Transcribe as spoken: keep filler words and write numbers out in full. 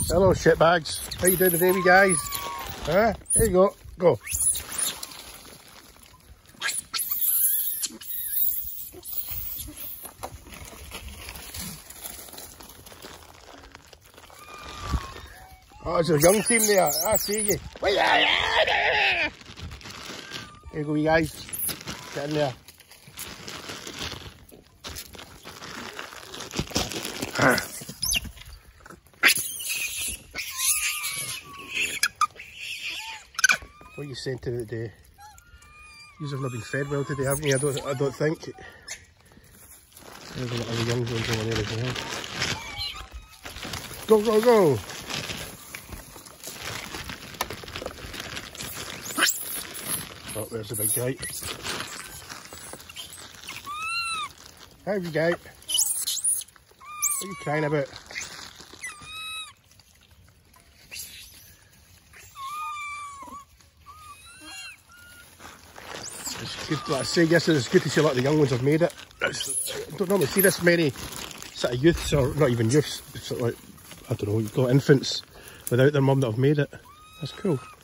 Hello shitbags. How you doing today, wee guys? Huh? There you go. Go. Oh, there's a young team there. I see you. There you go, you guys. Get in there. What are you saying to it today? You have not been fed well today, haven't you? I don't, I don't think. There's a lot of young ones over there as well. Go, go, go! Oh, there's the big guy. How's you guy? What are you crying about? It's good, like I say yesterday, it's good to see a lot of the young ones have made it. It's, I don't normally see this many sort of youths, or not even youths, sort of like, I don't know what you call it, infants, without their mum that have made it. That's cool.